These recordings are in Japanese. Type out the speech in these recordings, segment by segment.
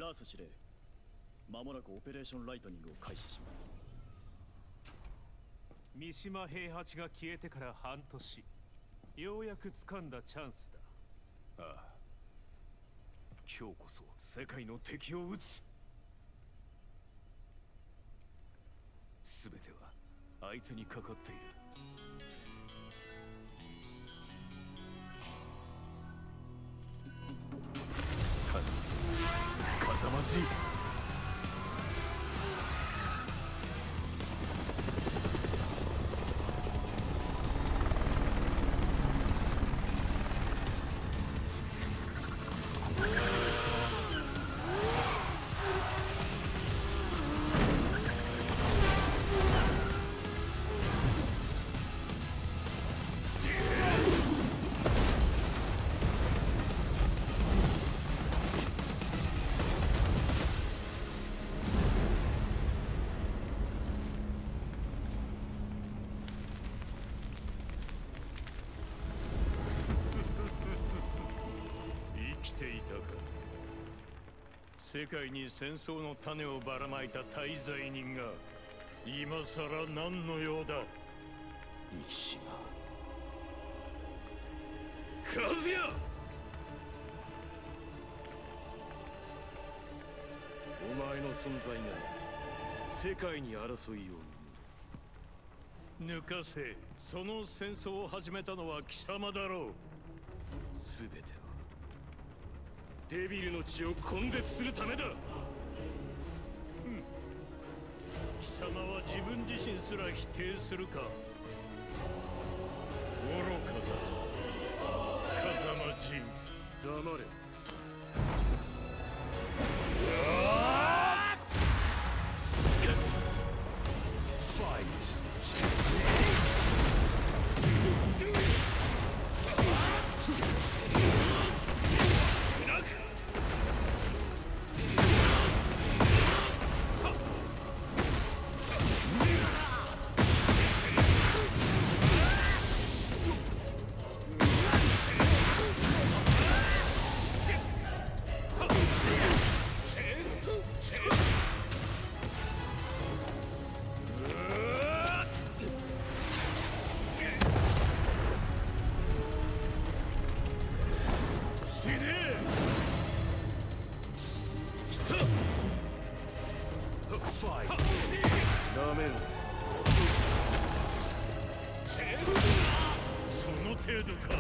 ラース司令、間もなくオペレーションライトニングを開始します。 三島平八が消えてから半年、ようやく掴んだチャンスだ。 ああ、今日こそ世界の敵を撃つ。全てはあいつにかかっている。頼むぞ風間じい。世界に戦争の種をばらまいた大罪人が今さら何の用だ。三島和也、お前の存在が世界に争いを抜かせ。その戦争を始めたのは貴様だろう。全てはデビルの血を根絶するためだ。貴様は自分自身すら否定するか。愚かだ風間陣。黙れ。ファイト。その程度か。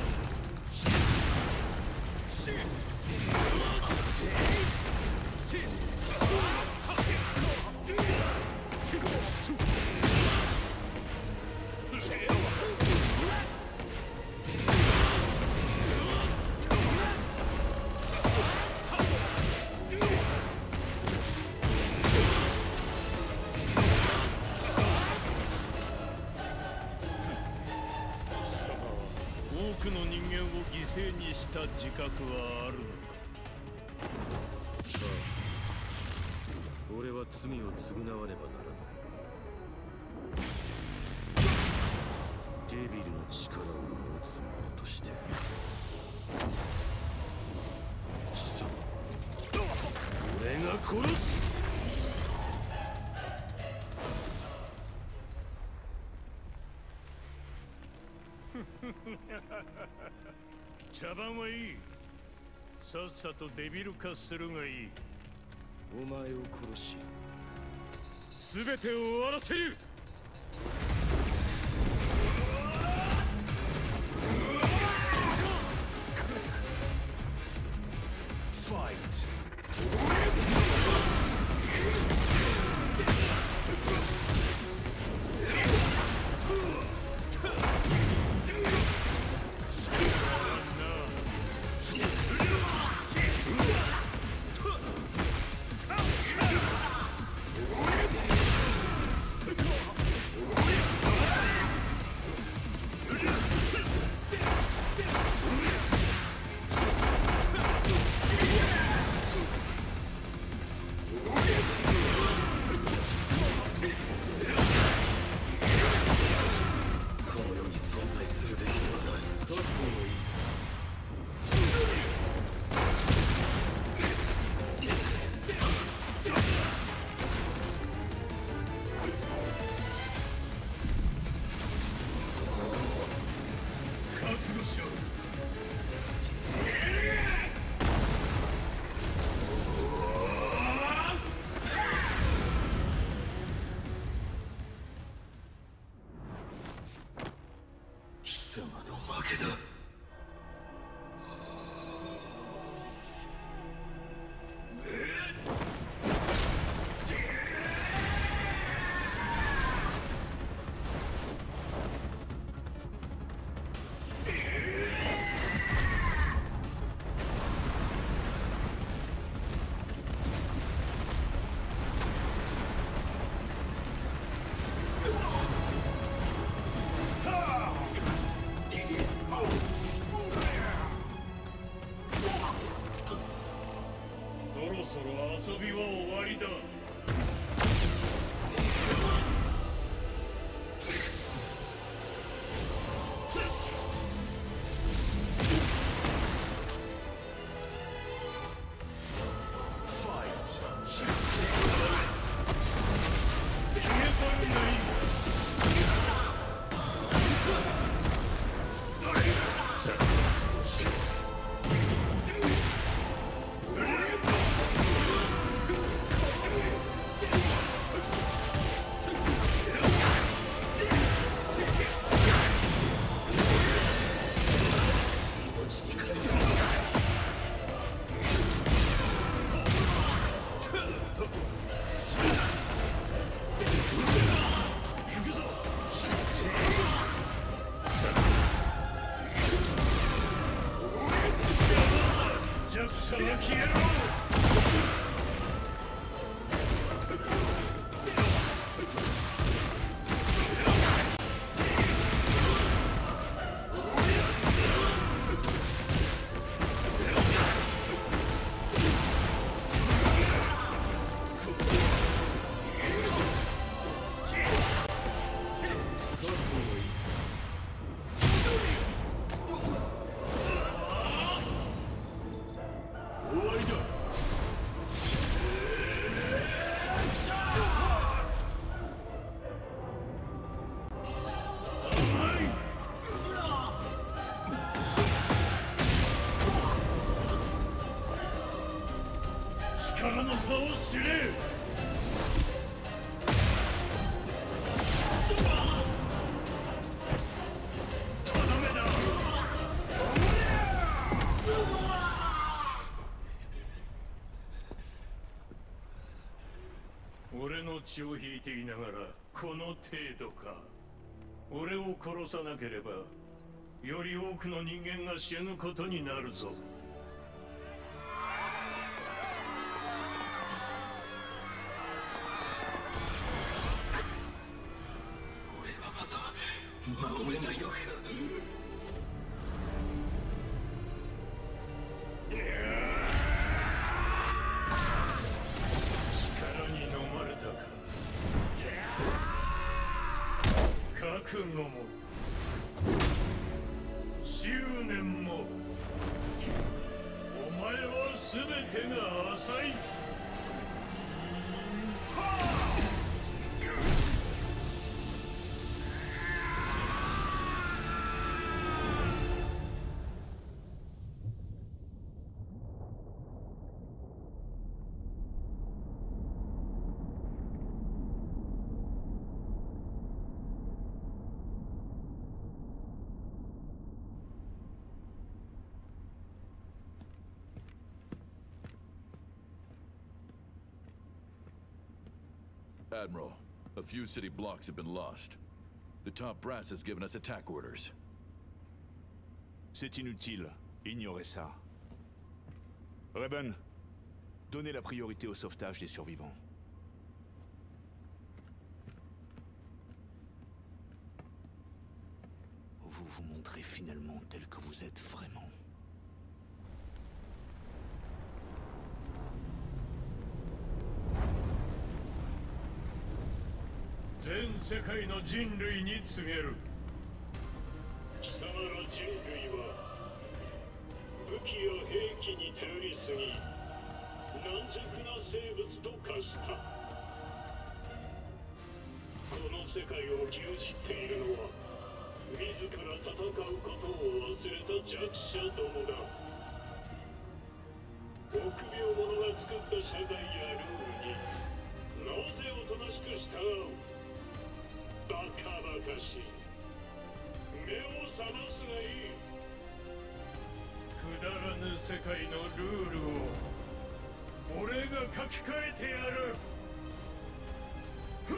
多くの人間を犠牲にした自覚はあるのか。ああ、俺は罪を償わねばならない。デビルの力を持つ者として貴様、俺が殺す。茶番はいい。さっさとデビル化するがいい。お前を殺し全てを終わらせる。ファイト。 けだ。 そろそろ遊びは終わりだ。力の差を知れ。とどめだ。俺の血を引いていながらこの程度か。俺を殺さなければより多くの人間が死ぬことになるぞ。 守れないのか。 力に飲まれたか。覚悟も執念もお前は全てが浅い。 Admiral, a few city blocks have been lost. The top brass has given us attack orders. C'est inutile. Ignorez ça. Raven, donnez la priorité au sauvetage des survivants. Vous vous montrez finalement tel que vous êtes vraiment. Zen 世界の人類に告げる。 貴様ら人類は武器や兵器に頼りすぎ軟弱な生物と化した。この世界を牛耳っているのは自ら戦うことを忘れた弱者どもだ。臆病者が作った社会やルールになぜおとなしく従う。バカバカしい。目を覚ますがいい。 だらぬ世界のルールを俺が書き換えてやる。ふん。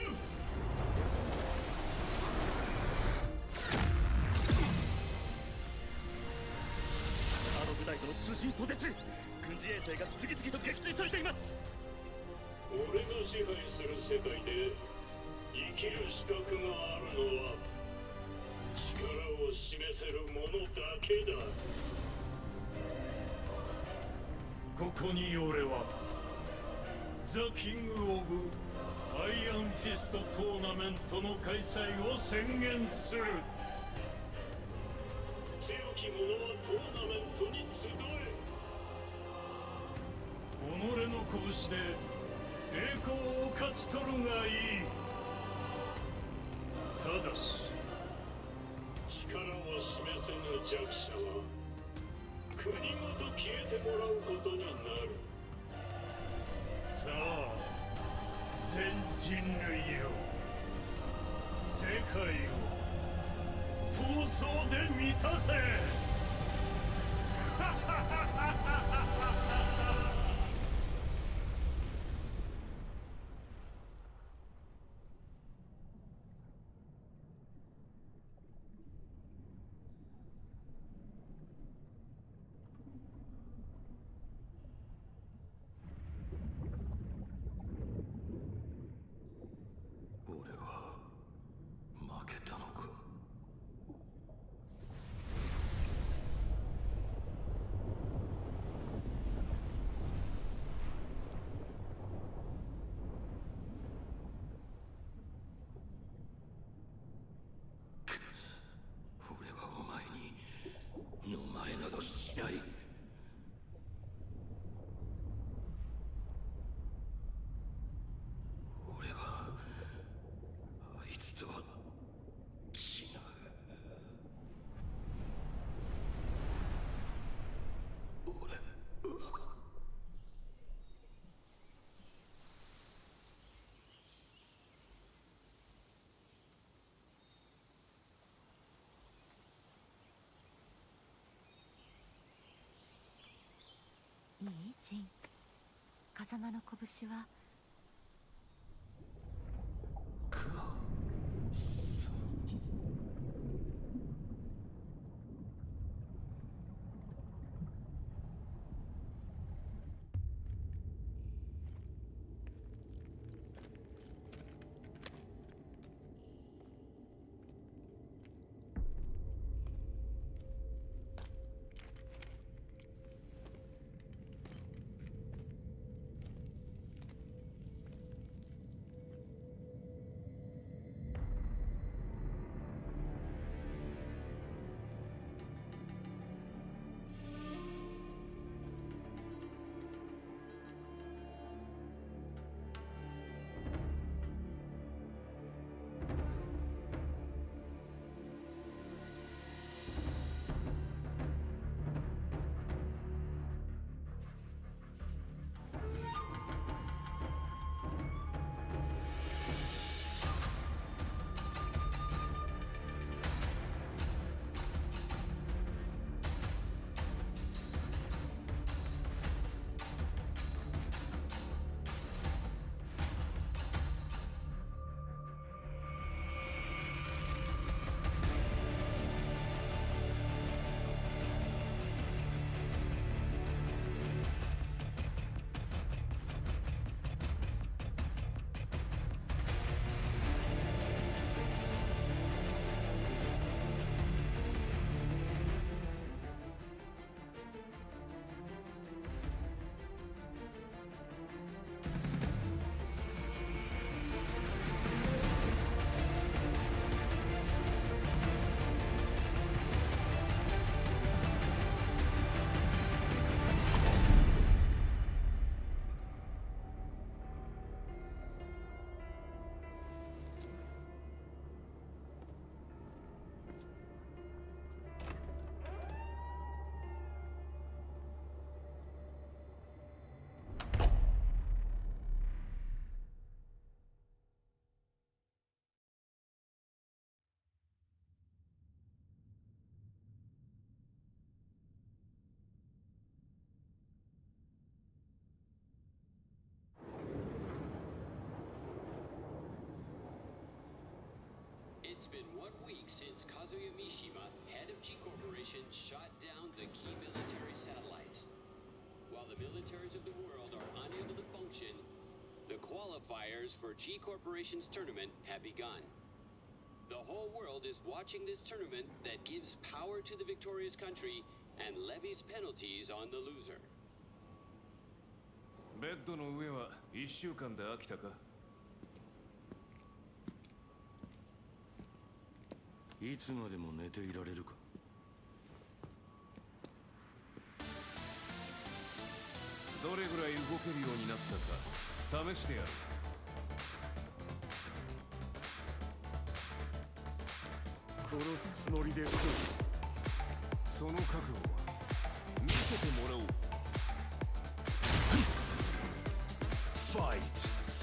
あの部隊との通信途絶。軍事衛星が次々と撃墜されています。 俺が支配する世界で生きる資格があるのは力を示せる者だけだ。 ここに俺はザ・キング・オブ・アイアンフィストトーナメントの開催を宣言する。 強き者はトーナメントに集え。 己の拳で栄光を勝ち取るがいい。ただし力を示せぬ弱者は国ごと消えてもらうことになる。 さあ全人類よ、世界を闘争で満たせ。 俺は負けたのか。俺はお前に飲まれなどしない。俺はあいつとは違う。俺はいいジン。風間の拳は It's been 1 week since Kazuya Mishima, head of G Corporation, shot down the key military satellites. While the militaries of the world are unable to function, the qualifiers for G Corporation's tournament have begun. The whole world is watching this tournament that gives power to the victorious country and levies penalties on the loser. ベッドの上は1週間で飽きたか？いつまでも寝ていられるか？どれぐらい動けるようになったか試してやる。殺すつもりですか？その覚悟は見せてもらおう。ファイト。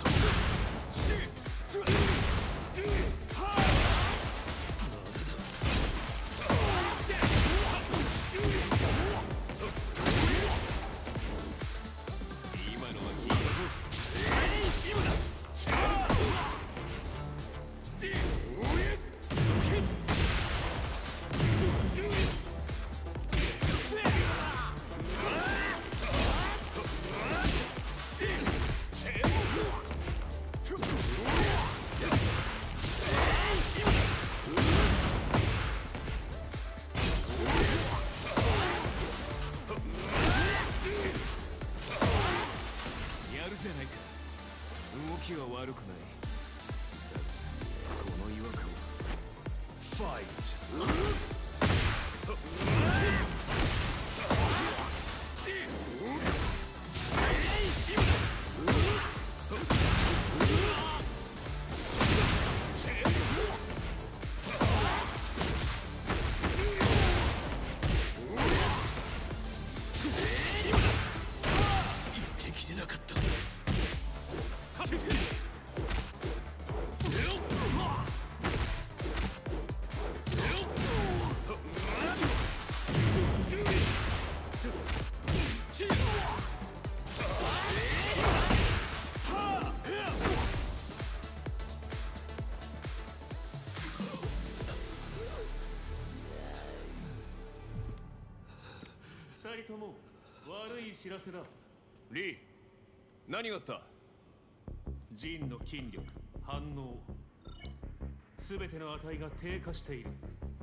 二人とも悪い知らせだ。 リー、何があった？ ジンの筋力、反応、すべての値が低下している。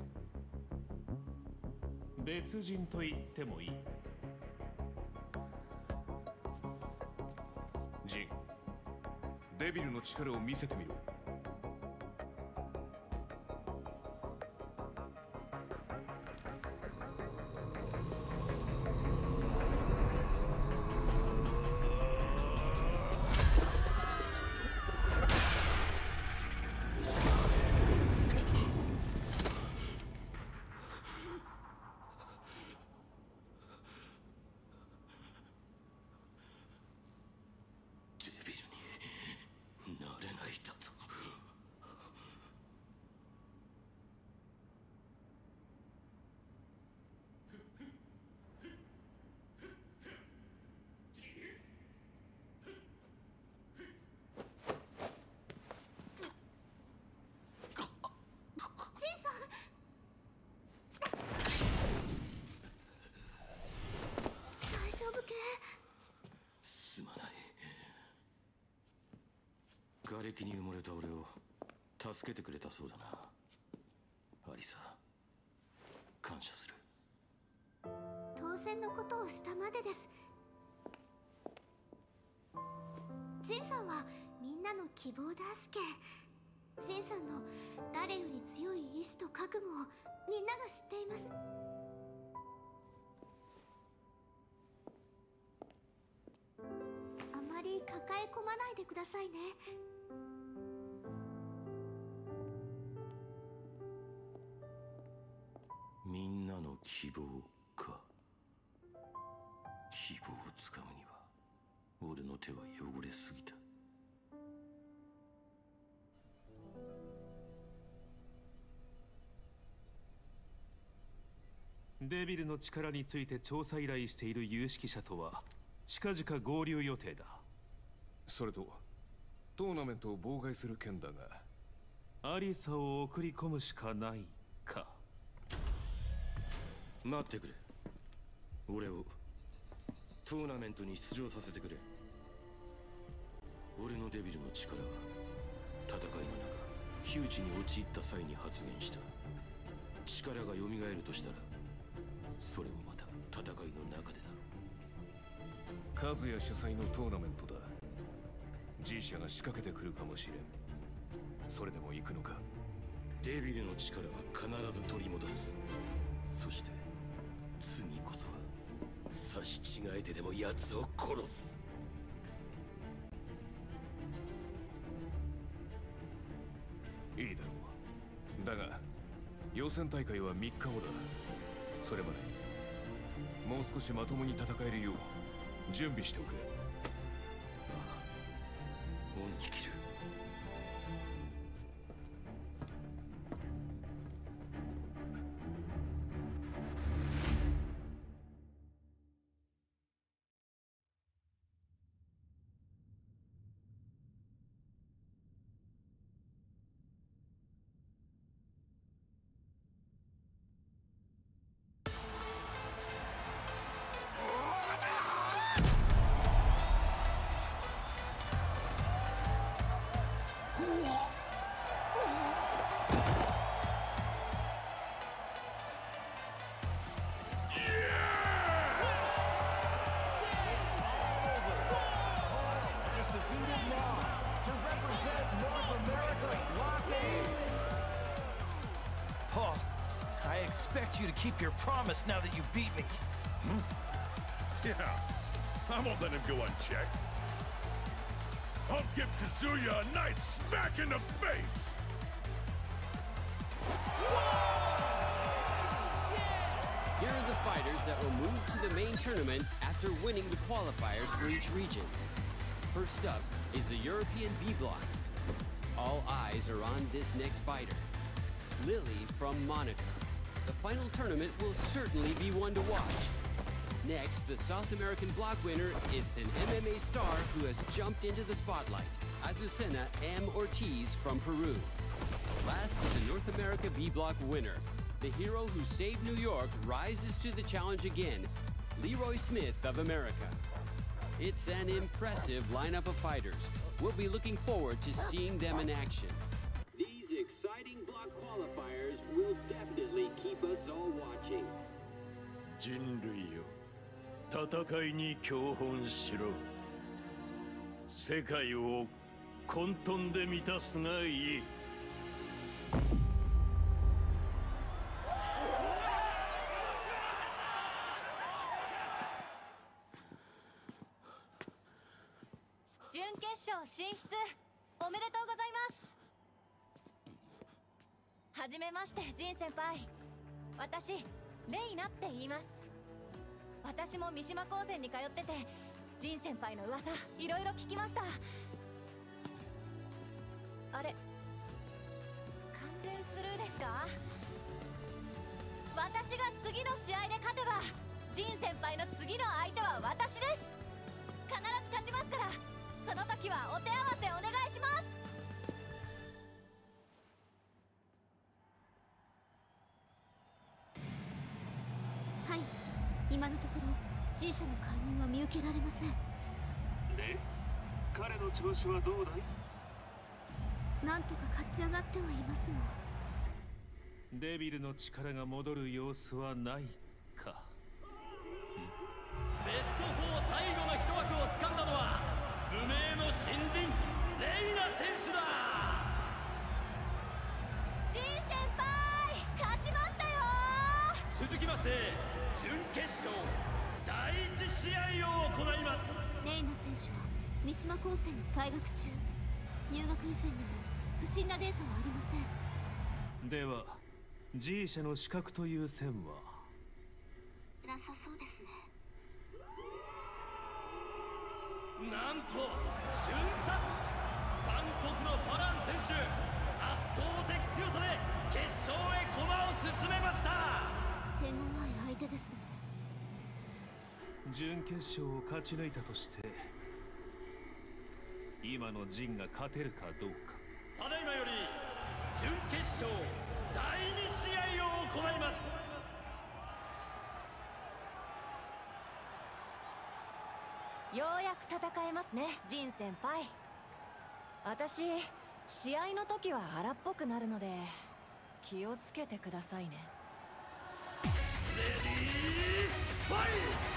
別人と言ってもいい。 ジン、デビルの力を見せてみろ。瓦礫に埋もれた俺を助けてくれたそうだな、アリサ。感謝する。 当然のことをしたまでです。ジンさんはみんなの希望だすけ。ジンさんの誰より強い意志と覚悟をみんなが知っています。あまり抱え込まないでくださいね。 みんなの希望か。希望をつかむには俺の手は汚れすぎた。 デビルの力について調査依頼している有識者とは近々合流予定だ。 それとトーナメントを妨害する件だが、 アリサを送り込むしかないか。 待ってくれ。俺をトーナメントに出場させてくれ。俺のデビルの力は戦いの中窮地に陥った際に発現した。力が蘇るとしたらそれもまた戦いの中でだろう。 カズヤ主催のトーナメントだ。G 社が仕掛けてくるかもしれん。それでも行くのか。 デビルの力は必ず取り戻す。そして次こそは差し違えてでも奴を殺す。 いいだろう。だが予選大会は3日後だ。それまでにもう少しまともに戦えるよう準備しておけ。 ああ、恩に着る。 Paul, I expect you to keep your promise now that you beat me. Yeah, I won't let him go unchecked. I'll give Kazuya a nice smack in the face! Here are the fighters that will move to the main tournament after winning the qualifiers for each region. First up is the European B block. All eyes are on this next fighter, Lily from Monaco. The final tournament will certainly be one to watch. Next, the South American block winner is an MMA star who has jumped into the spotlight, Azucena M. Ortiz from Peru. Last is a North America B block winner. The hero who saved New York rises to the challenge again, Leroy Smith of America. It's an impressive lineup of fighters. We'll be looking forward to seeing them in action. These exciting block qualifiers will definitely keep us all watching. 人類よ、戦いに教本しろ。世界を混沌で満たすがいい。 準決勝進出おめでとうございます。はじめまして、ジン先輩。私レイナって言います。私も三島高専に通ってて、ジン先輩の噂いろいろ聞きました。あれ、完全スルーですか？私が次の試合で勝てばジン先輩の次の相手は私です。必ず勝ちますから、その時はお手合わせお願いします。 はい、今のところ G 社の介入は見受けられません。 で、彼の調子はどうだい？ なんとか勝ち上がってはいますが。 デビルの力が戻る様子はないか。 ベスト4最後の一枠を掴んだのは無名の新人レイナ選手だ。 ジン先輩、勝ちましたよ。 続きまして準決勝第一試合を行います。 レイナ選手は三島高専に退学中。入学以前にも不審なデータはありません。 では G 社の資格という線はなさそうですね。 なんと瞬殺、韓国のファラン選手、圧倒的強さで決勝へ駒を進めました。 手強い相手ですね。 準決勝を勝ち抜いたとして今のジンが勝てるかどうか。 ただいまより準決勝第2試合を行います。 ようやく戦えますね、ジン先輩。私、試合の時は荒っぽくなるので気をつけてくださいね。 レディーファイ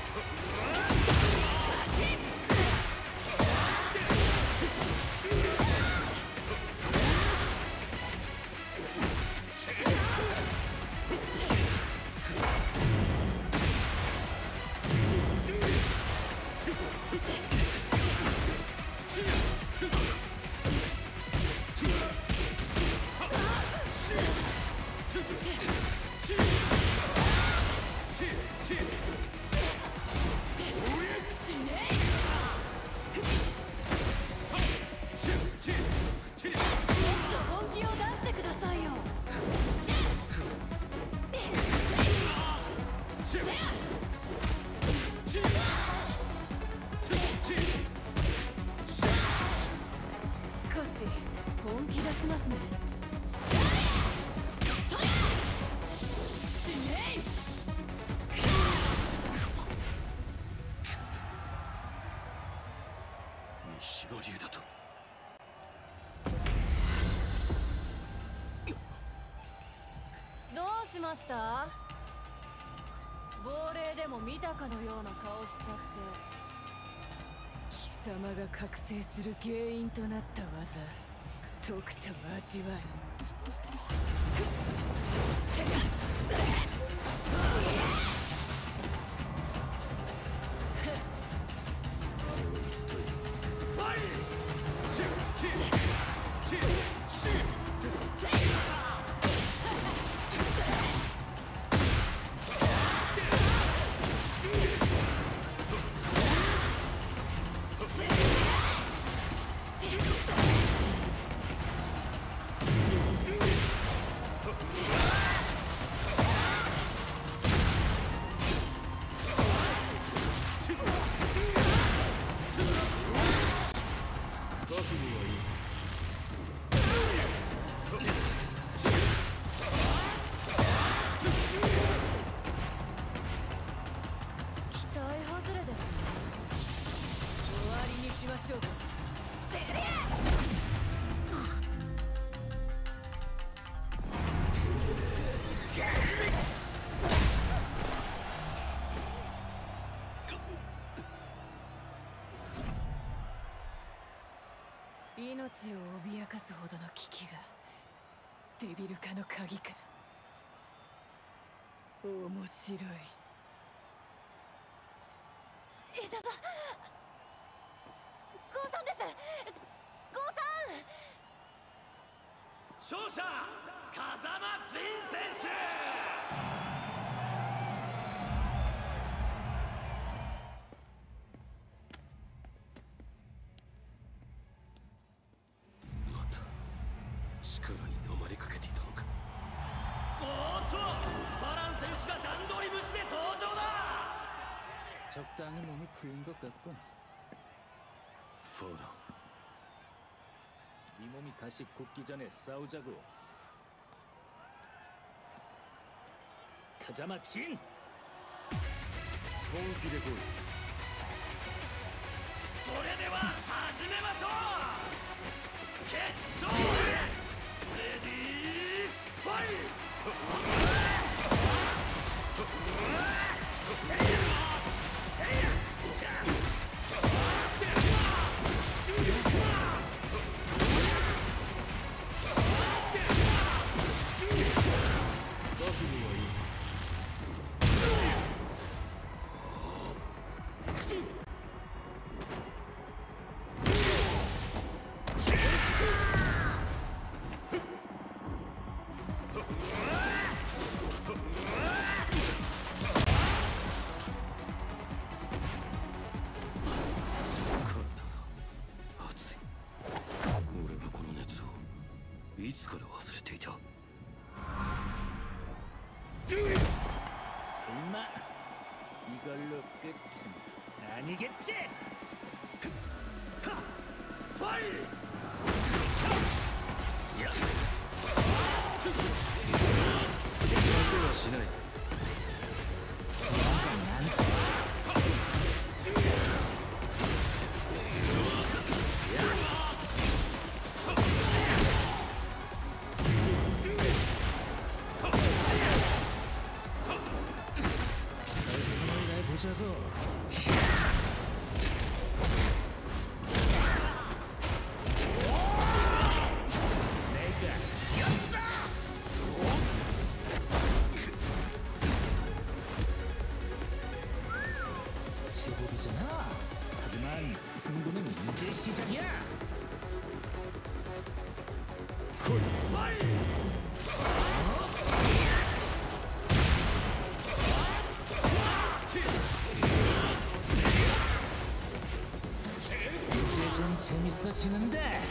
少し本気出しますね。 三島流だと。 どうしました？亡霊でも見たかのような顔しちゃって。貴様が覚醒する原因となった技、とくと味わい。命を脅かすほどの危機がデビル化の鍵か。面白い。江田さん、ゴーさんです。ゴーさん。 勝者風間仁選手。 力に飲まれかけていたのか。 おーっと、バラン選手が段取り無視で登場だ。 적당히 몸이 풀린 것 같군. ファウラン、 이 몸이 다시 굳기 전에 싸우자고. 가자마 진! 本気で来い。 それでは始めましょう。決勝へ。レディーファイいつから忘れていた。 설마 이걸로 끝은 아니겠지? 파이! 이제 좀 재밌어지는데.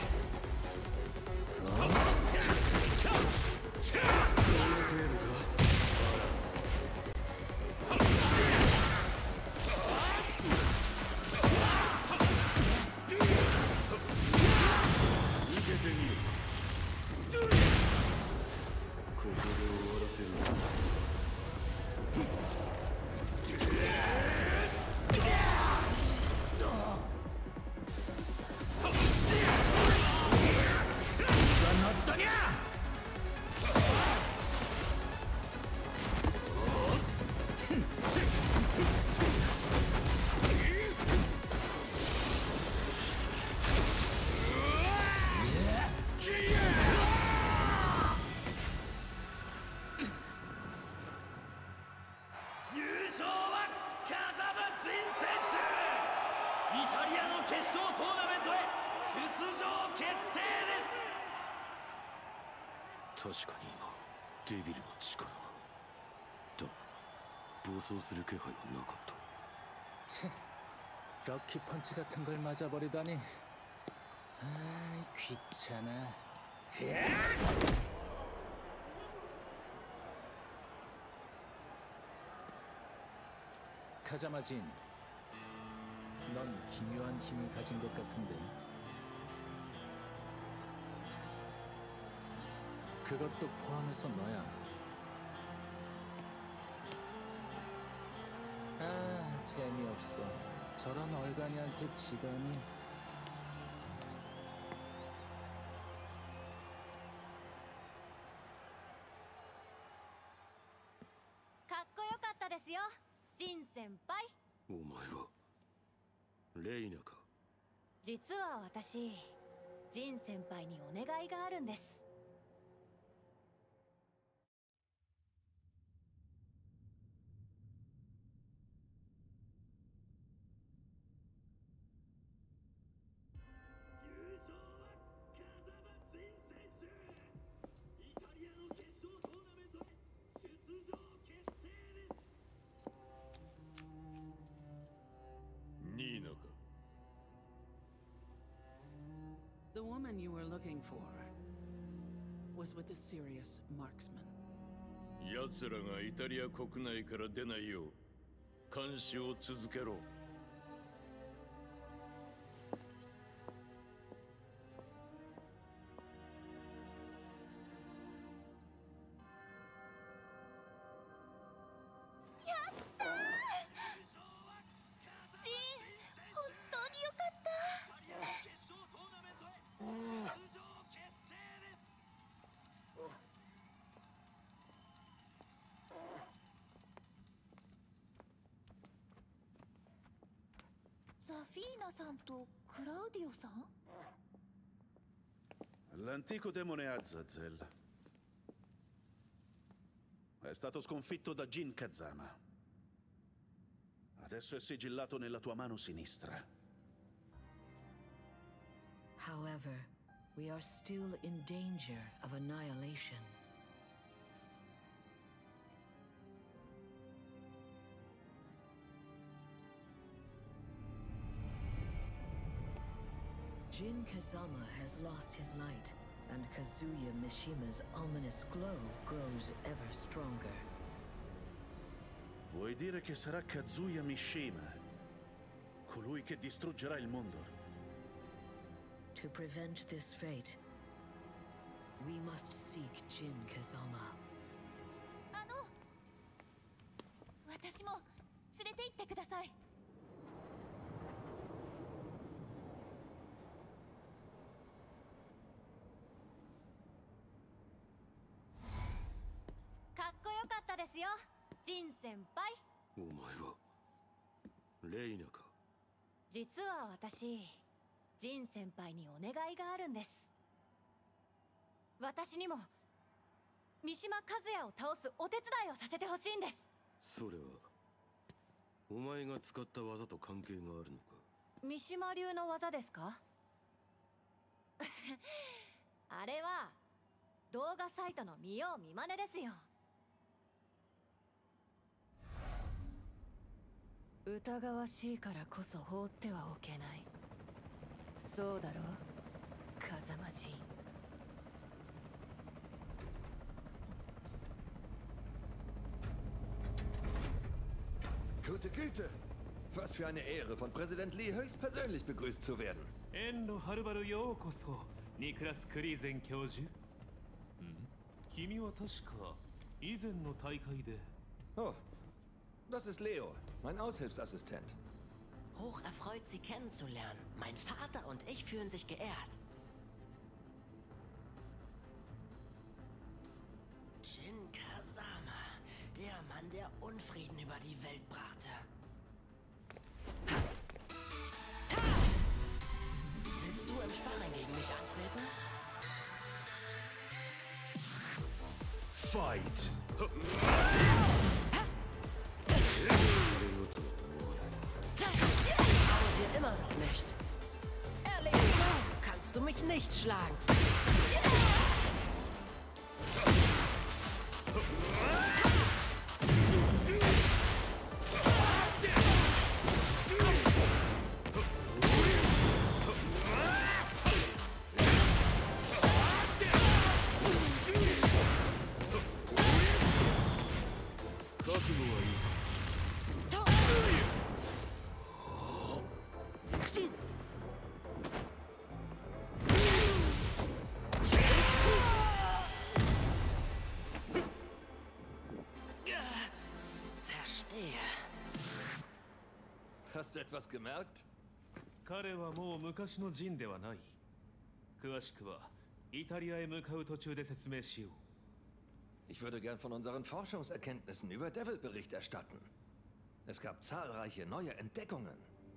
確かに今デビルの力がだ暴走する気配はなかった。 럭키 펀치 같은 걸 맞아버리다니. 아이 귀찮아. 카자마진, 넌 기묘한 힘을 가진 것 같은데. 그것도 포함해서 너야. 아, 재미없어. 저런 얼간이한테 지다니. 깎고요갔다ですよ, 진先輩. お前はレイナか。 実は私、ジン先輩にお願いがあるんです。 The woman you were looking for was with a serious marksman. 奴らがイタリア国内から出ないよう監視を続けろ。 ザフィーナさんとクラウディオさん? L'antico demone Azazel è stato sconfitto da Jin Kazama. Adesso è sigillato nella tua mano sinistra. However, we are still in danger of annihilation. Jin Kazama has lost his light, and Kazuya Mishima's ominous glow grows ever stronger. Vuoi dire che sarà Kazuya Mishima, colui che distruggerà il mondo? To prevent this fate, we must seek Jin Kazama. 私も連れて行ってください。かっこよかったですよ、ジン先輩。 お前はレイナか。 実は私、ジン先輩にお願いがあるんです。私にも三島和也を倒すお手伝いをさせてほしいんです。 それはお前が使った技と関係があるのか。 三島流の技ですか？あれは動画サイトの見よう見まねですよ。疑わしいからこそ放ってはおけない。そうだろう、風間ジン。 Gute Güte! Was für eine Ehre, von Präsident Lee höchstpersönlich begrüßt zu werden. 遠路はるばるようこそ、ニクラス・クリーゼン教授。君は確か以前の大会で。 Oh, das ist Leo, mein Aushilfsassistent. Hoch erfreut, Sie kennenzulernen. Mein Vater und ich fühlen sich geehrt. Jin Kazama, der Mann, der Unfrieden über die Welt brachte. Willst du im Sparring gegen mich antreten? Fight! Trauen wir immer noch nicht. Erledigt so, kannst du mich nicht schlagen. Hast du etwas gemerkt? 彼はもう昔のジンではない。詳しくはイタリアへ向かう途中で説明しよう。 Ich würde gern von unseren Forschungserkenntnissen über Devil Bericht erstatten. Es gab zahlreiche neue Entdeckungen.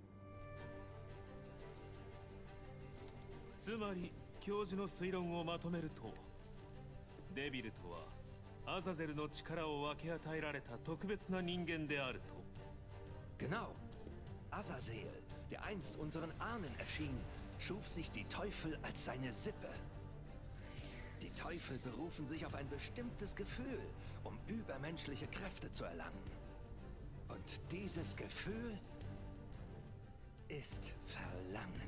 つまり教授の推論をまとめると、デビルとはアザゼルの力を分け与えられた特別な人間であると。 Genau. Azazel, der einst unseren Ahnen erschien, schuf sich die Teufel als seine Sippe. Die Teufel berufen sich auf ein bestimmtes Gefühl, um übermenschliche Kräfte zu erlangen. Und dieses Gefühl ist Verlangen.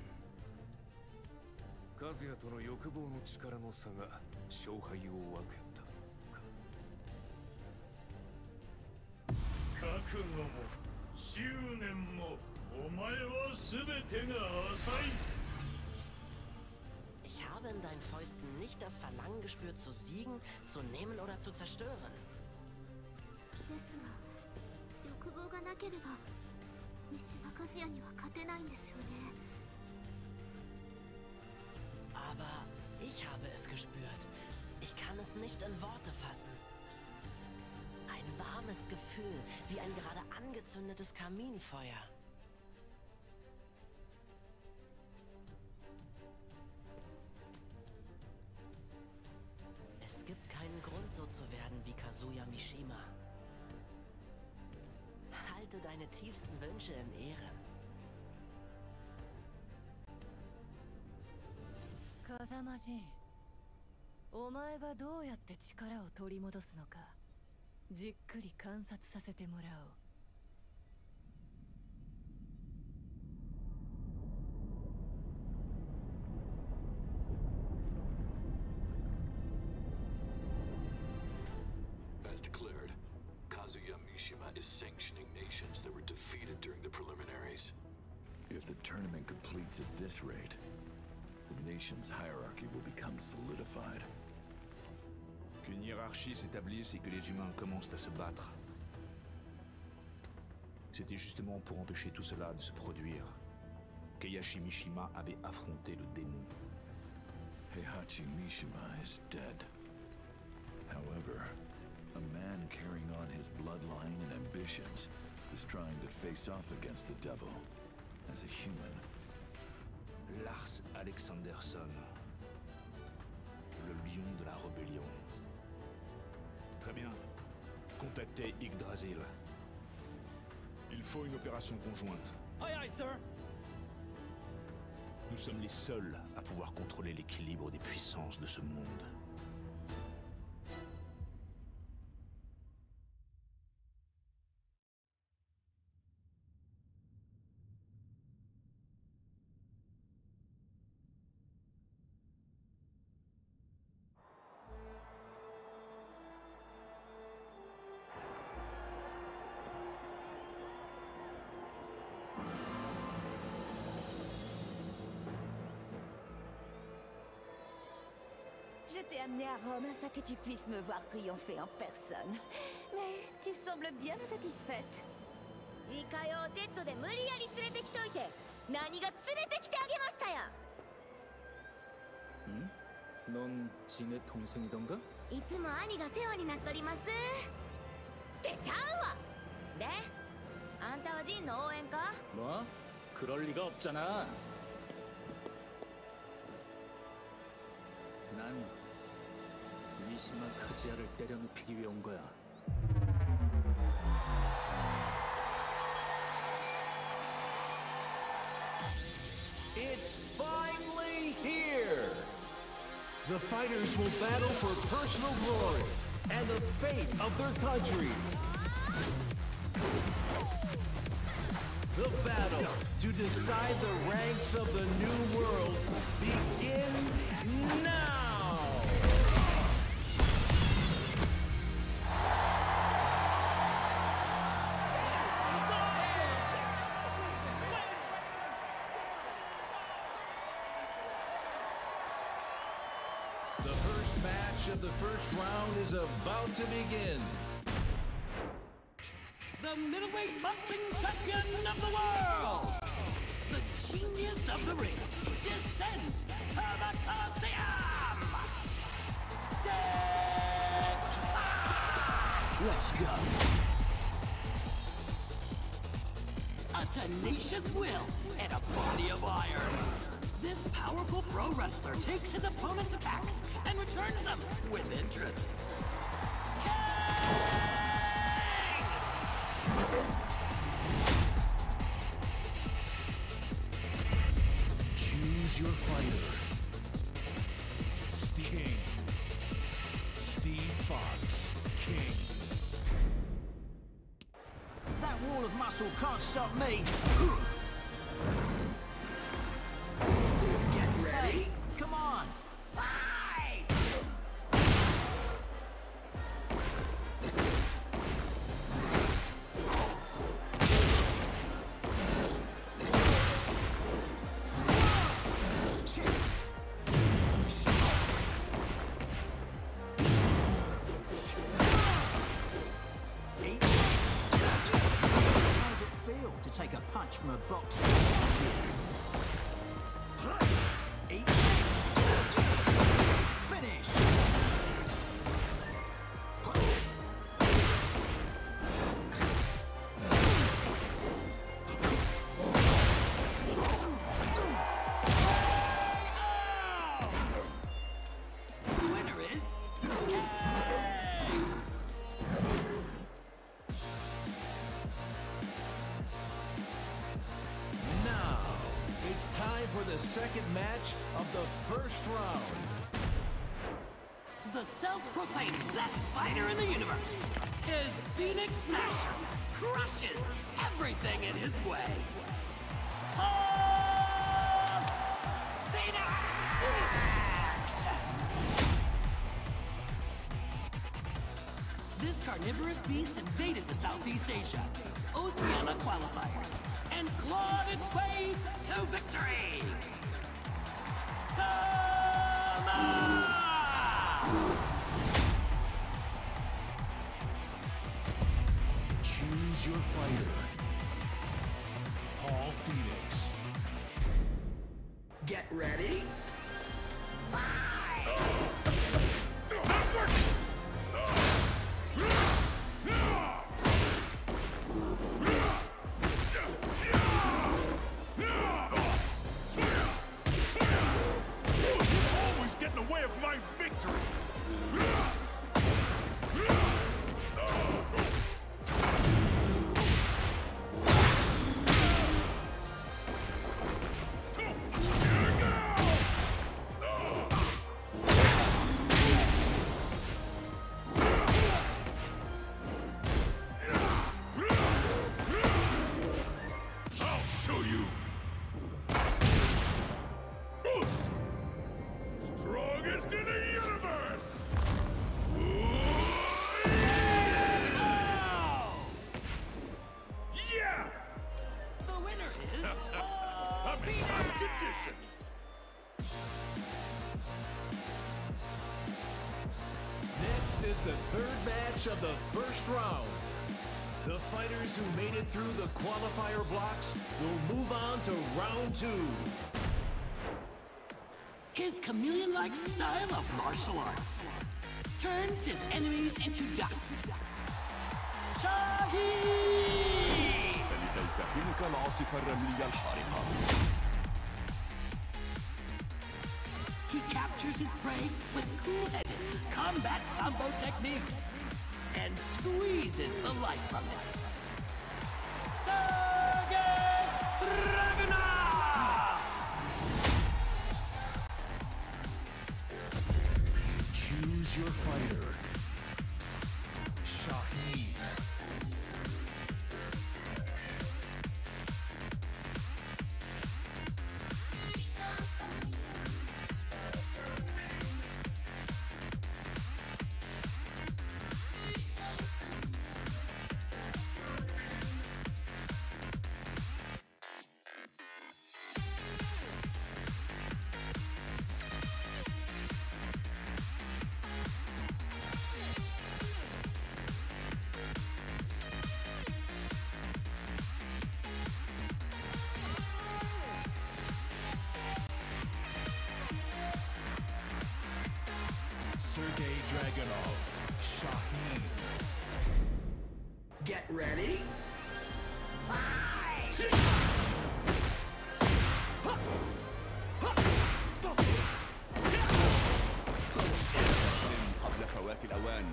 カズヤとの欲望の力の差が勝敗を分けた覚悟も執念もお前は全てが浅い。 Ich habe in deinen Fäusten nicht das Verlangen gespürt, zu siegen, zu nehmen oder zu zerstören. ですが、欲望がなければ三島和也には勝てないんですよね。 Aber ich habe es gespürt. Ich kann es nicht in Worte fassen. Ein warmes Gefühl, wie ein gerade angezündetes Kaminfeuer. Es gibt keinen Grund, so zu werden wie Kazuya Mishima. Halte deine tiefsten Wünsche in Ehren. 風間仁、お前がどうやって力を取り戻すのか、じっくり観察させてもらおう。 As declared, Kazuya Mishima is sanctioning nations that were defeated during the preliminaries. If the tournament completes at this rate, the nation's hierarchy will become solidified. Qu'une hiérarchie s'établisse et que les humains commencent à se battre. C'était justement pour empêcher tout cela de se produire qu'Eihachi Mishima avait affronté le démon. Heihachi Mishima is dead. However, a man carrying on his bloodline and ambitions is trying to face off against the devil as a human. Lars Alexanderson, le lion de la rébellion. Très bien. Contactez Yggdrasil. Il faut une opération conjointe. Aye aye, sir. Nous sommes les seuls à pouvoir contrôler l'équilibre des puissances de ce monde. Je t'ai amené à Rome afin que tu puisses me voir triompher en personne. Mais tu sembles bien insatisfaite. 自家用ジェットで無理やり連れてきといて何が連れてきてあげましたや 응? 넌 진의 동생이던가? いつも兄が世話になっとりますってちゃうわであんたはジンの応援か 뭐? 그럴 리가 없잖아. 난 미시마 카즈야를 때려눕히기 위해 온 거야. It's finally here! The fighters will battle for personal glory and the fate of their countries. The battle to decide the ranks of the new world begins now! The first match of the first round is about to begin. The middleweight boxing champion of the world, the genius of the ring, descends to the Coliseum! Stage 5! Let's go! A tenacious will and a body of iron. This powerful pro wrestler takes his opponent's attacks and returns them with interest. Choose your fighter. King. Steve Fox. King. That wall of muscle can't stop me. Get ready. Hey, come on. Fight! How does it feel to take a punch from a boxing champion? Eat this! Finish! The winner is Now, it's time for the second match of the first round. the self-proclaimed best fighter in the universe. His Phoenix Smasher crushes everything in his way. Phoenix! This carnivorous beast invaded the Southeast Asia, Oceania qualifiers, and clawed its way to victory! Come on! Choose your fighter. Paul Phoenix. Get ready. Fight! the third match of the first round. The fighters who made it through the qualifier blocks will move on to round 2. His chameleon-like style of martial arts turns his enemies into dust. Shaheen! فلديك تلك العاصفة الرملية الحارقة. He captures his prey with cool-headed combat sambo techniques and squeezes the life from it. Sergei Dragunov! Choose your fighter. Shaheen. Sergei Dragunov, Shaheen. Get ready. Fight! قبل فوات الأوان.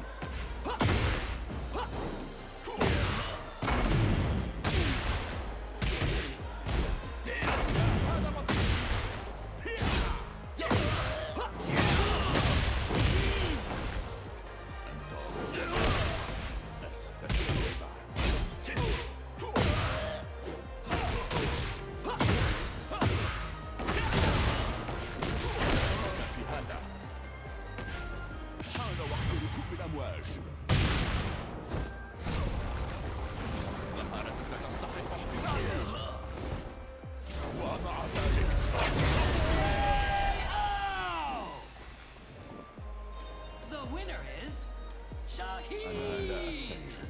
The winner is Shaheen!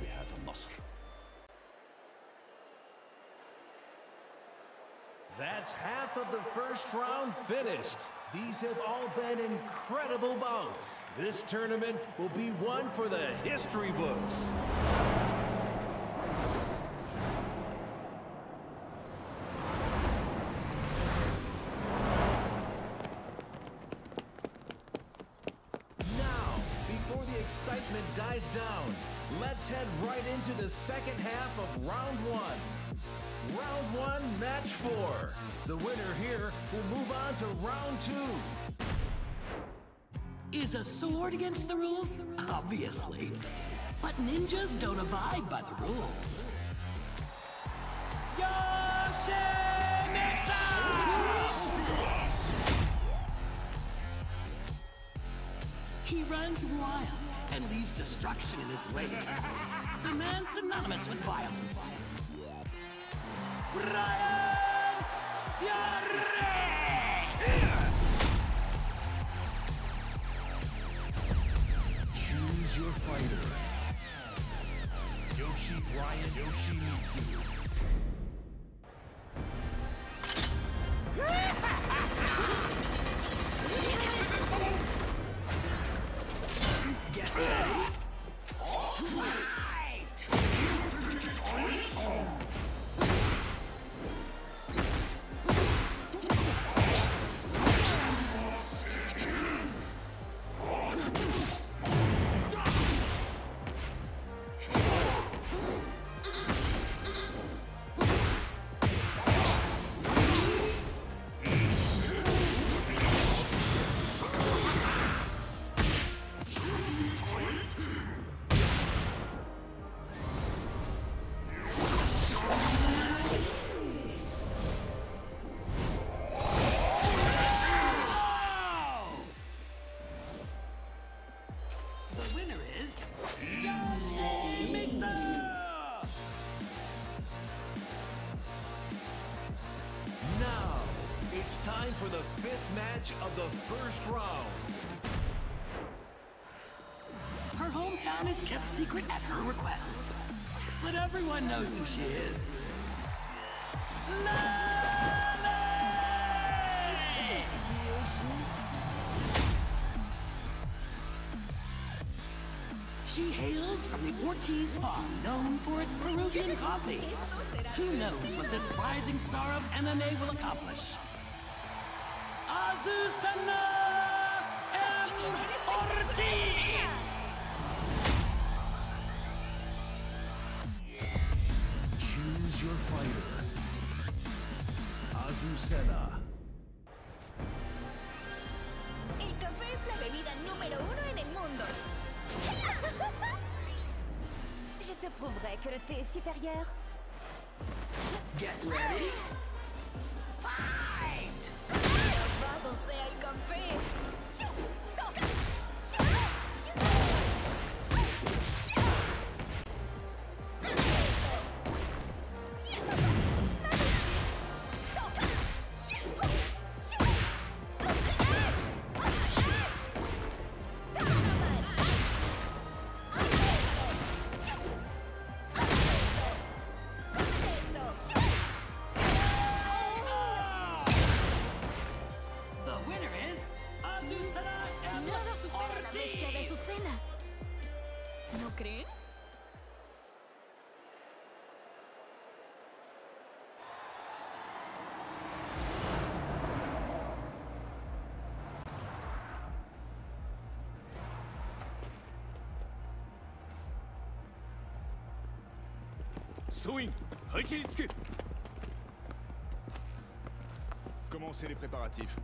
That's half of the first round finished. These have all been incredible bouts. This tournament will be one for the history books. Now, before the excitement dies down, let's head right into the second half of round 1. Round 1, match 4. The winner here will move on to round 2. Is a sword against the rules? Obviously. But ninjas don't abide by the rules. Yoshimitsu! He runs wild and leaves destruction in his wake. The man synonymous with violence. Bryan Fury! Choose your fighter. Bryan Yoshimitsu. Get ready. Time for the 5th match of the first round. Her home hometown is kept secret at her request. But everyone knows who she is. She hails from the Ortiz farm, known for its Peruvian coffee. Who knows what this rising star of MMA will accomplish? Azucena M. Ortiz! Choose your fighter. Azucena. El café es la bebida número 1 en el mundo. Je te prouverai que le thé est supérieur. Get ready. Fight! Alabado sea el café. ¿No creen? Commencez les préparatifs.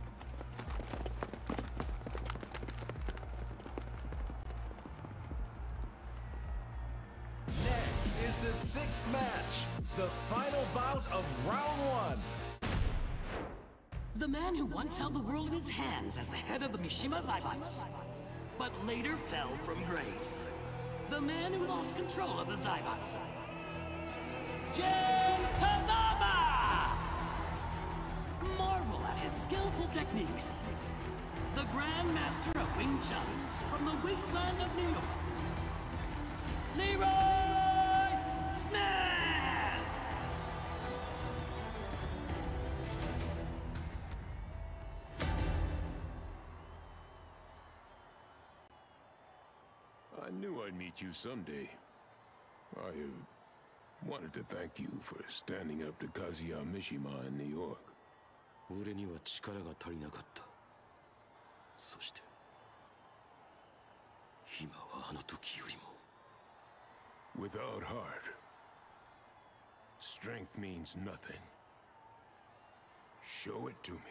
Is the sixth match, the final bout of round 1. The man who once held the world in his hands as the head of the Mishima Zaibatsu, but later fell from grace. The man who lost control of the Zaibatsu. Jin Kazama! Marvel at his skillful techniques. The Grand Master of Wing Chun from the wasteland of New York. Leroy Smith! I knew I'd meet you someday. I wanted to thank you for standing up to Kazuya Mishima in New York. 俺には力が足りなかった。そして今はあの時よりも。 Without heart, strength means nothing. Show it to me.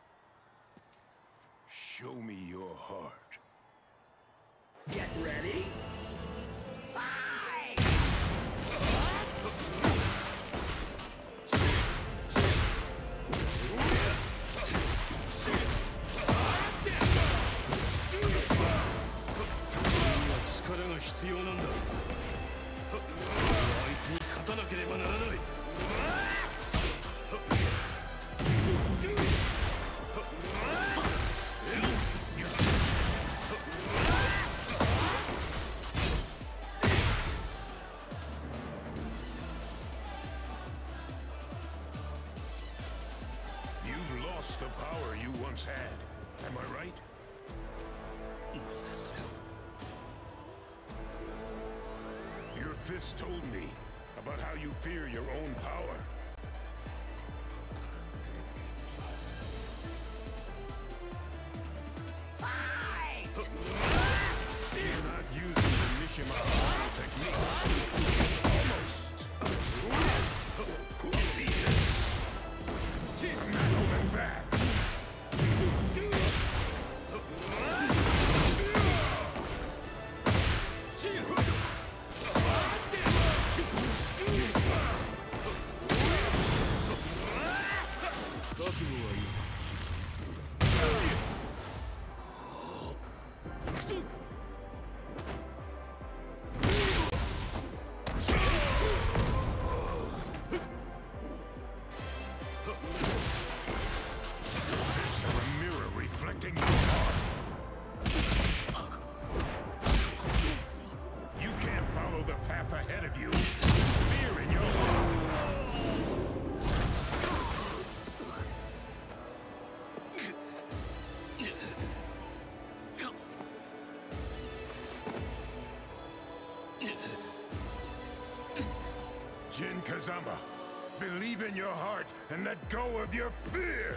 Show me your heart. Get ready. Fight! 力が必要なんだ。あいつに勝たなければならない。 You've lost the power you once had. Am I right? Your fist told me about how you fear your own power. Fight! You're not using the Mishima style techniques. Almost. I'm not holding back. Jin Kazama, believe in your heart and let go of your fear!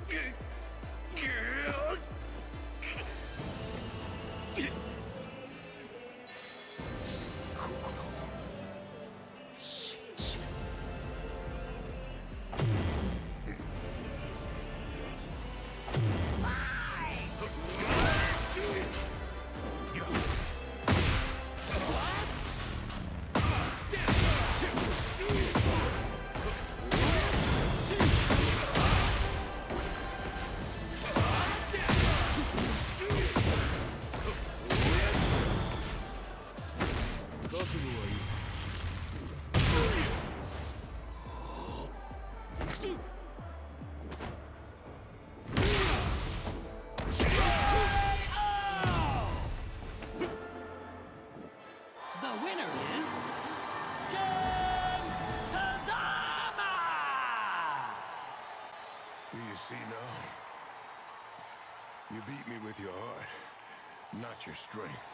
You beat me with your heart, not your strength.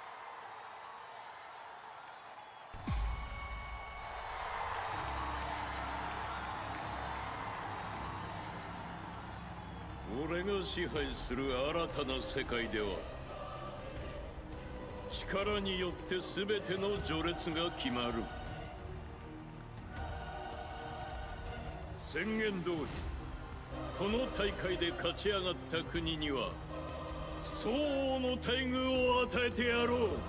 俺が支配する新たな世界では、力によって全ての序列が決まる。宣言通り、この大会で勝ち上がった国には相応の待遇を与えてやろう。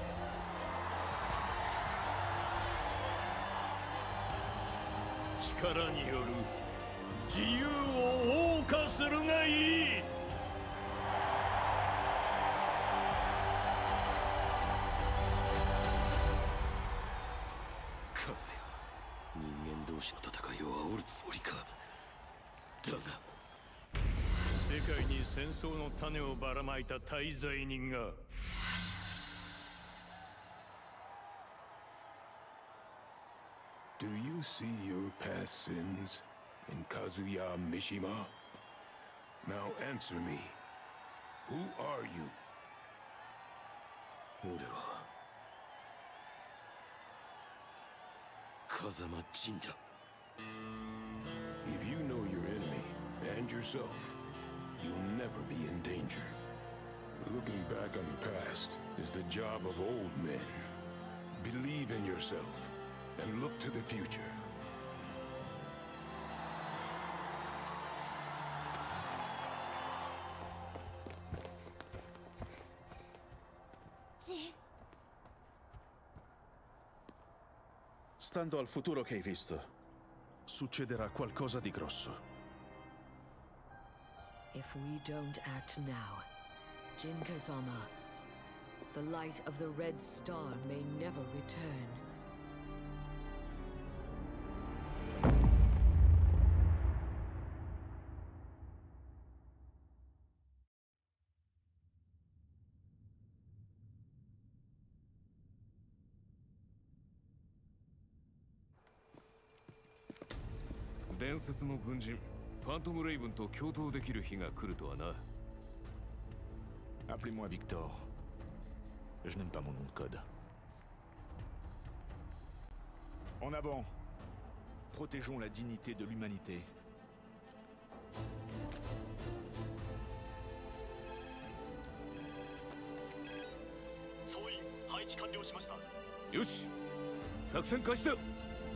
力による自由を謳歌するがいい。 カズヤ、人間同士の戦いを煽るつもりか。だが世界に戦争の種をばらまいた大罪人が Do you see your past sins in Kazuya Mishima? Now answer me. Who are you? 俺は風間陣だ。 If you know your enemy and yourself, you'll never be in danger. Looking back on the past is the job of old men. Believe in yourself and look to the future. Stando al futuro che hai visto, succederà qualcosa di grosso. If we don't act now, Jin Kazama, the light of the Red Star may never return. Appelez-moi Victor. Je n'aime pas mon nom de code. En avant. Protégeons la dignité de l'humanité. Yoshi! 作戦開始だ!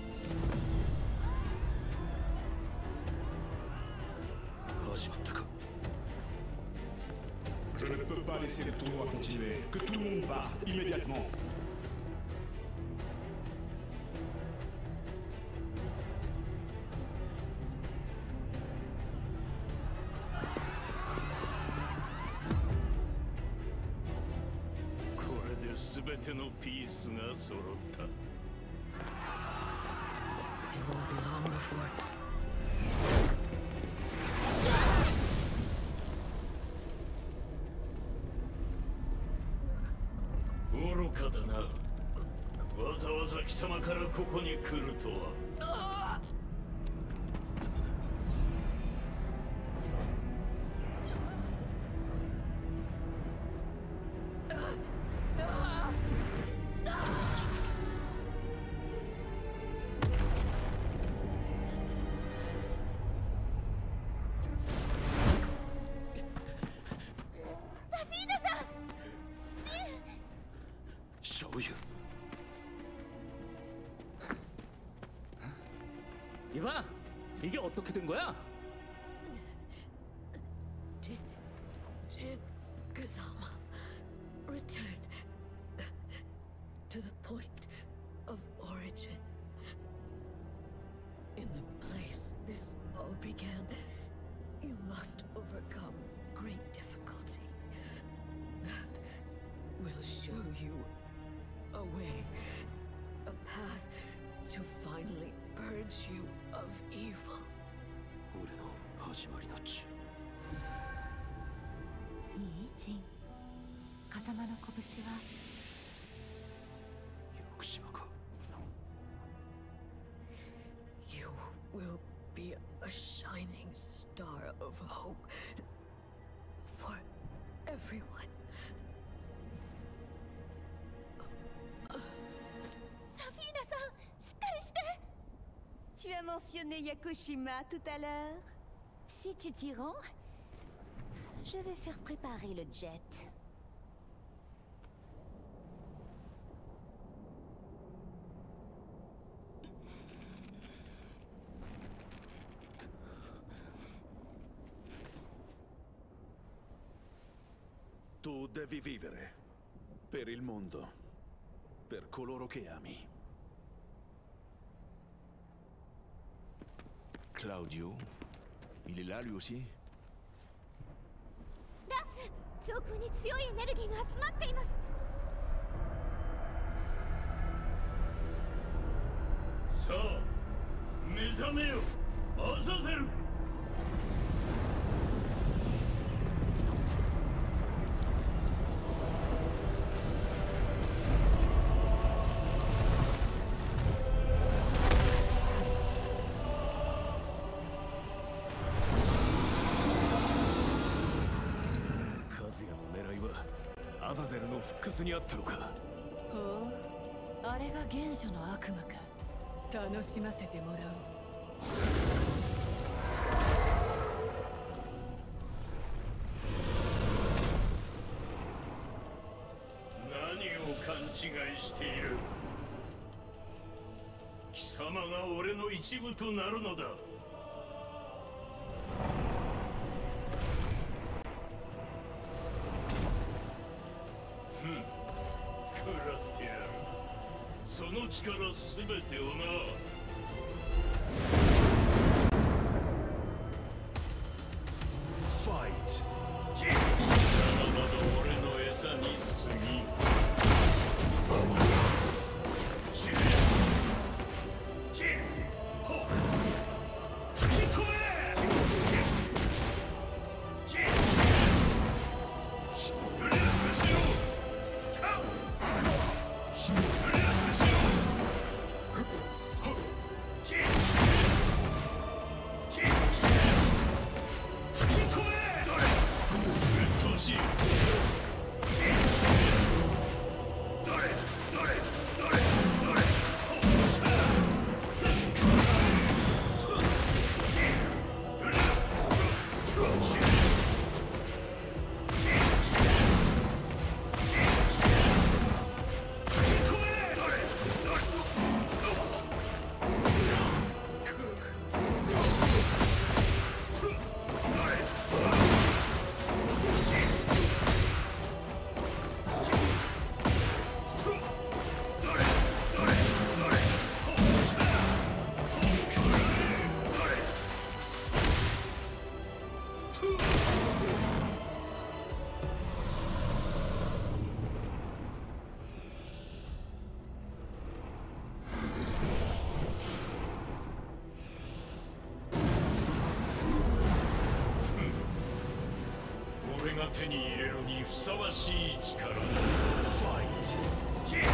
Je ne peux pas laisser le tournoi continuer. Que tout le monde parte immédiatement. It won't be long before. 愚かだな。わざわざ貴様からここに来るとは。 小雨。 이봐, 이게 어떻게 된 거야? Did Kazama return to the point of origin? In the place this all began, you must overcome great difficulty. That will show you a way, a path to finally purge you of evil. 俺の始まりの地。 いいジン。風間の拳は屋久島か。 You will be a shining star of hope for everyone. Safina-san, しっかりして! Tu as mentionné Yakushima tout à l'heure. Si tu t'y rends, je vais faire préparer le jet. Tu devi vivere. Per il mondo. Per coloro che ami. Claudio? Il est là lui aussi? ラス、上空に強いエネルギーが集まっています。 さあ、目覚めよ、アザゼル。 アザゼルの復活にあったのか。 ほう、あれが原初の悪魔か。楽しませてもらう。 何を勘違いしている。貴様が俺の一部となるのだ。その力すべてをな。ファイト。貴様など俺の餌に過ぎ。死ね。ジン。ホ。吹き込め。ジン。シングルフしろ。カウ。シングル。俺が手に入れるにふさわしい力だ。ファイト。ジン。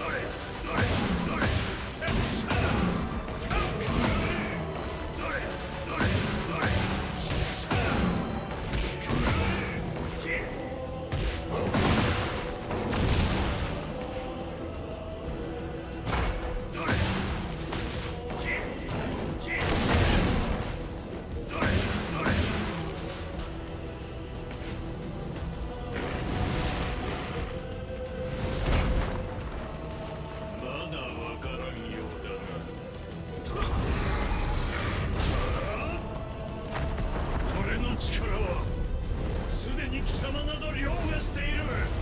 どれ貴様など凌駕している。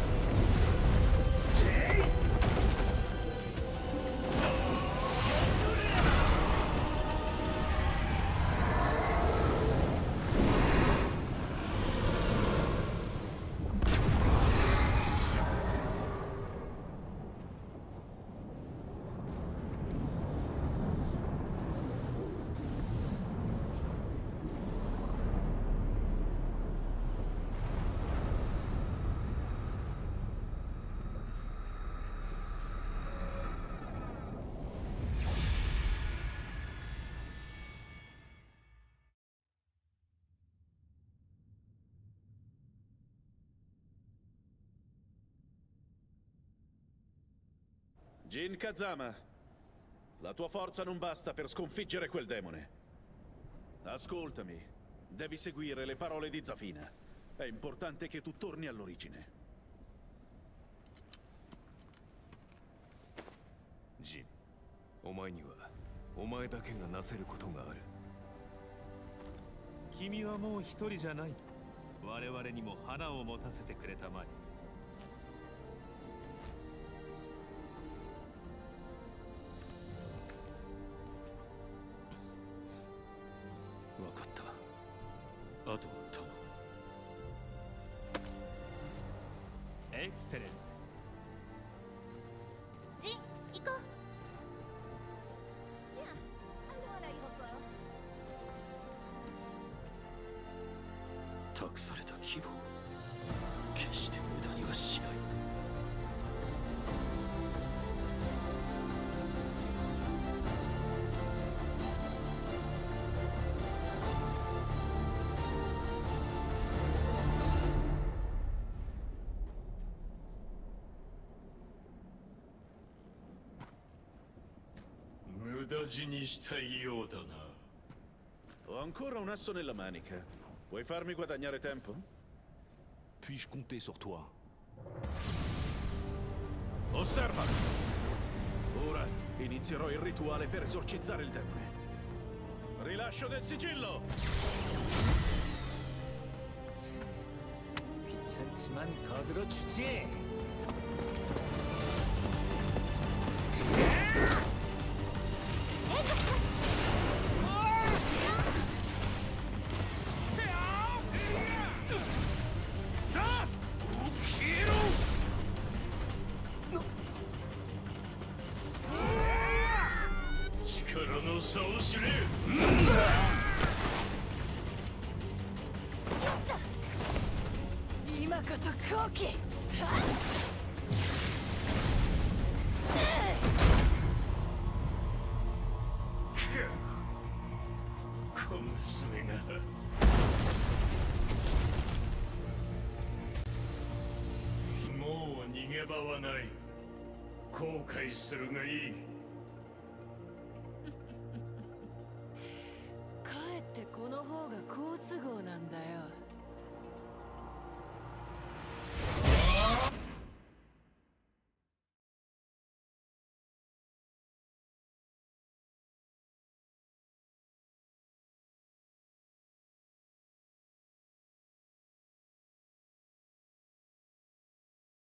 Jin Kazama, la tua forza non basta per sconfiggere quel demone. Ascoltami, devi seguire le parole di Zafina. È importante che tu torni all'origine. Jin, お前にはお前だけがなせることがある。 君はもう一人じゃない。我々にも花を持たせてくれたまえ。 分かった。あとは頼む。 エクセレント。 ジン、行こう。 託された希望、決して無駄にはしない。 無駄死にしたいようだな。 Ho ancora un asso nella manica. Puoi farmi guadagnare tempo? Puis-je compter sur toi? Osserva! Ora inizierò il rituale per esorcizzare il demone. Rilascio del sigillo! 귀찮지만 거들어주지. もう逃げ場はない。後悔するがいい。